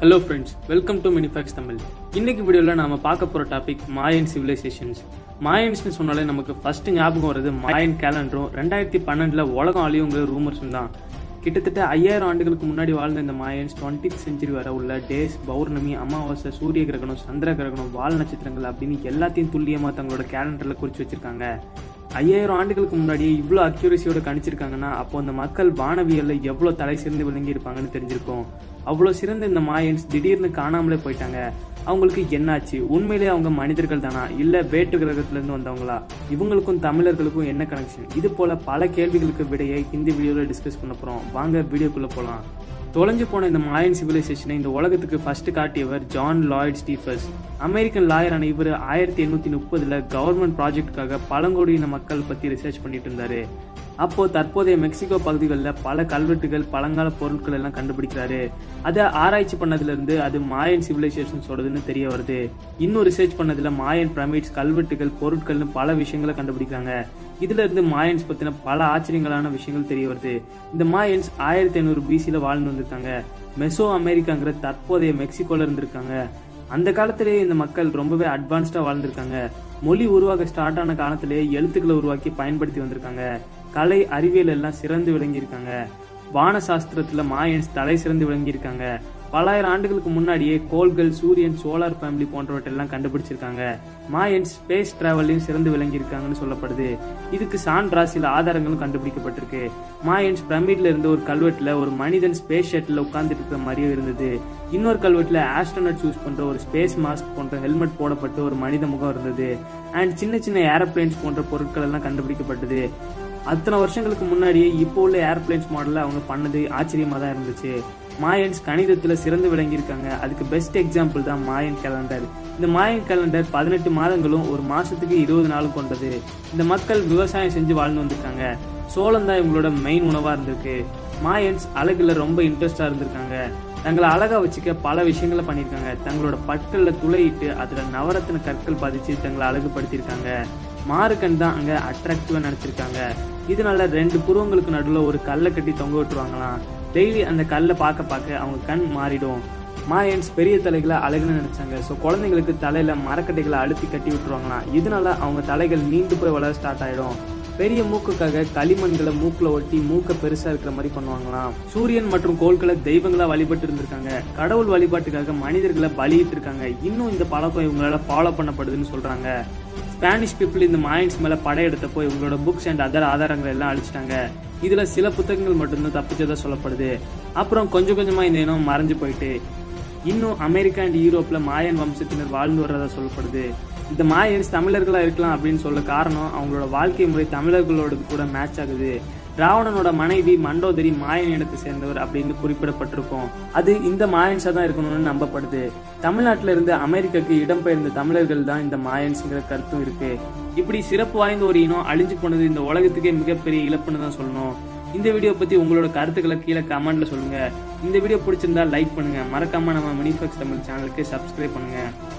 Hello friends, welcome to minifactstamil. இன்னைக்கு வீடியோல நாம பார்க்க போற டாபிக் மாயன் சிவிலைசேஷன்ஸ். மாயன்ஸ்னு சொன்னாலே நமக்கு ஃபர்ஸ்ட் ஞாபகம் வருது மாயன் கேலண்டரும் 2012ல உலகம் அழியுங்கிற ரூமர்ஸும் தான். கிட்டத்தட்ட 5000 ஆண்டுகளுக்கு முன்னாடி வாழ்ந்த இந்த மாயன்ஸ் 20th செஞ்சுரி வரை உள்ள டேஸ், பௌர்ணமி, அமாவாசை, சூரிய கிரகணம், சந்திர கிரகணம், வால் நட்சத்திரங்கள் அப்படின்னு எல்லாத்தையும் துல்லியமா தங்களோட கேலண்டர்ல குறிச்சு வச்சிருக்காங்க. 5000 ஆண்டுகளுக்கு முன்னாடியே இவ்வளோ அக்யூரசியோட கணிச்சிருக்காங்கன்னா அப்போ அந்த மக்கள் வானவியல்ல எவ்வளோ தலை சிறந்து விளங்கி இருப்பாங்கன்னு தெரிஞ்சிருக்கும். அவ்வளோ சிறந்த இந்த மாயன்ஸ் திடீர்னு காணாமலே போயிட்டாங்க. அவங்களுக்கு என்னாச்சு? உண்மையிலேயே அவங்க மனிதர்கள் தானா இல்ல வேற்று கிரகத்துல இருந்து வந்தவங்களா? இவங்களுக்கும் தமிழர்களுக்கும் என்ன கனெக்ஷன்? இது போல பல கேள்விகளுக்கு விடையை இந்த வீடியோல டிஸ்கஸ் பண்ண போறோம். வாங்க வீடியோக்குள்ள போலாம். தொலைஞ்சு போன இந்த மாயன் சிவிலைசேஷனை இந்த உலகத்துக்கு ஃபர்ஸ்ட் காட்டியவர் ஜான் லாய்ட் ஸ்டீஃபர்ஸ். அமெரிக்கன் லாயரான இவர் 1830ல கவர்மெண்ட் ப்ராஜெக்டுக்காக பழங்குடியின மக்கள் பத்தி ரிசர்ச் பண்ணிட்டு இருந்தாரு. அப்போ தற்போதைய மெக்சிகோ பகுதிகளில் பல கல்வெட்டுகள், பழங்கால பொருட்கள் எல்லாம் கண்டுபிடிக்கிறாரு. அதை ஆராய்ச்சி பண்ணதுல இருந்து அது மாயன் சிவிலைசேஷன்ஸோடதுன்னு தெரிய வருது. இன்னும் ரிசர்ச் பண்ணதுல மாயன் பிரமிட்ஸ், கல்வெட்டுகள், பொருட்கள்னு பல விஷயங்களை கண்டுபிடிக்கிறாங்க. இதுல இருந்து மாயன்ஸ் பத்தின பல ஆச்சரியங்களான விஷயங்கள் தெரிய வருது. இந்த மாயன்ஸ் 1500 பிசில வாழ்ந்து வந்திருக்காங்க. மெசோ அமெரிக்காங்கிற தற்போதைய மெக்சிகோல இருந்திருக்காங்க. அந்த காலத்திலேயே இந்த மக்கள் ரொம்பவே அட்வான்ஸ்டா வாழ்ந்திருக்காங்க. மொழி உருவாக ஸ்டார்ட் ஆன காலத்திலேயே எழுத்துக்களை உருவாக்கி பயன்படுத்தி வந்திருக்காங்க. கலை, அறிவியல் எல்லாம் சிறந்து விளங்கியிருக்காங்க. வான சாஸ்திரத்துல மாயன்ஸ் தலை சிறந்து விளங்கியிருக்காங்க. பலாயிரம் ஆண்டுகளுக்கு முன்னாடியே கோள்கள், சூரியன், சோலார் ஃபேமிலி போன்றவற்றெல்லாம் கண்டுபிடிச்சிருக்காங்க. மாயன்ஸ் ஸ்பேஸ் டிராவல்லையும் சிறந்து விளங்கியிருக்காங்கன்னு சொல்லப்படுது. இதுக்கு சான்றா சில ஆதாரங்களும் கண்டுபிடிக்கப்பட்டிருக்கு. மாயன்ஸ் பிரமிட்ல இருந்த ஒரு கல்வெட்டுல ஒரு மனிதன் ஸ்பேஸ் ஷட்டில் உட்கார்ந்துட்டு இருக்கிற மாதிரியும் இருந்தது. இன்னொரு கல்வெட்டுல ஆஸ்ட்ரோனட் யூஸ் பண்ற ஒரு ஸ்பேஸ் மாஸ்க் போன்ற ஹெல்மெட் போடப்பட்டு ஒரு மனித முகம் இருந்தது. அண்ட் சின்ன சின்ன ஏரோப்ளேன்ஸ் போன்ற பொருட்கள் எல்லாம் கண்டுபிடிக்கப்பட்டது. அத்தனை வருஷங்களுக்கு முன்னாடியே இப்போ உள்ள ஏர்பிளைன்ஸ் மாடல்ல அவங்க பண்ணது ஆச்சரியமா தான் இருந்துச்சு. மாயன்ஸ் கணிதத்துல சிறந்து விளங்கியிருக்காங்க. அதுக்கு பெஸ்ட் எக்ஸாம்பிள் தான் மாயன் கேலண்டர். இந்த மாயன் கேலண்டர் 18 மாதங்களும் ஒரு மாசத்துக்கு 20 நாளும் கொண்டது. இந்த மக்கள் விவசாயம் செஞ்சு வாழ்ந்து வந்திருக்காங்க. சோளம் தான் இவங்களோட மெயின் உணவா இருந்திருக்கு. மாயன்ஸ் அழகுல ரொம்ப இன்ட்ரெஸ்டா இருந்திருக்காங்க. தங்களை அழகா வச்சுக்க பல விஷயங்களை பண்ணியிருக்காங்க. தங்களோட பற்கள்ல துளையிட்டு அதுல நவரத்தின கற்கள் பதிச்சு தங்களை அழகுபடுத்தியிருக்காங்க. மாறுக்கண் தான் அங்க அட்ராக்டிவா நினைச்சிருக்காங்க. இதனால 2 புருவங்களுக்கு நடுவில் ஒரு கல்லை கட்டி தொங்க விட்டுருவாங்களாம். டெய்லி அந்த கல்லை பார்க்க அவங்க கண் மாறிடும். மாயன்ஸ் பெரிய தலைகளை அழகுன்னு நினைச்சாங்க. ஸோ குழந்தைங்களுக்கு தலையில மரக்கட்டைகளை அழுத்தி கட்டி விட்டுருவாங்களாம். இதனால அவங்க தலைகள் நீண்டு போய் வளர ஸ்டார்ட் ஆயிடும். பெரிய மூக்குக்காக களிமண்களை மூக்குல ஒட்டி மூக்க பெருசா இருக்கிற மாதிரி பண்ணுவாங்களாம். சூரியன் மற்றும் கோள்களை தெய்வங்களா வழிபட்டு இருந்திருக்காங்க. கடவுள் வழிபாட்டுக்காக மனிதர்களை பலியிட்டு இருக்காங்க. இன்னும் இந்த பழக்கம் இவங்களால ஃபாலோ பண்ணப்படுதுன்னு சொல்றாங்க. ஸ்பானிஷ் பீப்புள் இந்த மாயன்ஸ் மேல படையெடுத்தப்போ இவங்களோட புக்ஸ் அண்ட் அதர் ஆதாரங்கள் எல்லாம் அழிச்சிட்டாங்க. இதுல சில புத்தகங்கள் மட்டும்தான் தப்பிச்சதா சொல்லப்படுது. அப்புறம் கொஞ்சம் கொஞ்சமா இந்த இனம் மறைஞ்சு போயிட்டு இன்னும் அமெரிக்கா அண்ட் யூரோப்ல மாயன் வம்சத்தினர் வாழ்ந்து வர்றதா சொல்லப்படுது. இந்த மாயன்ஸ் தமிழர்களா இருக்கலாம் அப்படின்னு சொல்ல காரணம் அவங்களோட வாழ்க்கை முறை தமிழர்களோட கூட மேட்ச் ஆகுது. ராவணனோட மனைவி மண்டோதரி மாயன் இனத்தை சேர்ந்தவர் அப்படின்னு குறிப்பிடப்பட்டிருக்கும். அது இந்த மாயன்ஸா தான் இருக்கணும்னு நம்பப்படுது. தமிழ்நாட்டில இருந்து அமெரிக்காக்கு இடம்பெயர்ந்த தமிழர்கள் தான் இந்த மாயன்ஸ்ங்கிற கருத்தும் இருக்கு. இப்படி சிறப்பு வாய்ந்த ஒரு இனம் அழிஞ்சு போனது இந்த உலகத்துக்கே மிகப்பெரிய இழப்புன்னு தான் சொல்லணும். இந்த வீடியோ பத்தி உங்களோட கருத்துக்களை கீழே கமெண்ட்ல சொல்லுங்க. இந்த வீடியோ பிடிச்சிருந்தா லைக் பண்ணுங்க. மறக்காம நம்ம மினிஃபேக்ட்ஸ்டமில் சேனலுக்கு சப்ஸ்கிரைப் பண்ணுங்க.